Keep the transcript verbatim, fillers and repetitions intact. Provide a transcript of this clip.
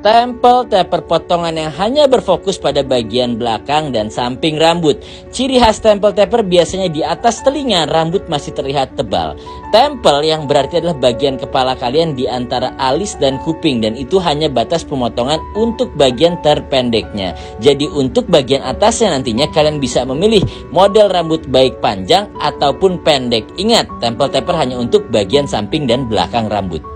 Temple taper potongan yang hanya berfokus pada bagian belakang dan samping rambut. Ciri khas temple taper biasanya di atas telinga rambut masih terlihat tebal. Temple yang berarti adalah bagian kepala kalian di antara alis dan kuping, dan itu hanya batas pemotongan untuk bagian terpendeknya. Jadi untuk bagian atasnya nantinya kalian bisa memilih model rambut baik panjang ataupun pendek. Ingat, temple taper hanya untuk bagian samping dan belakang rambut.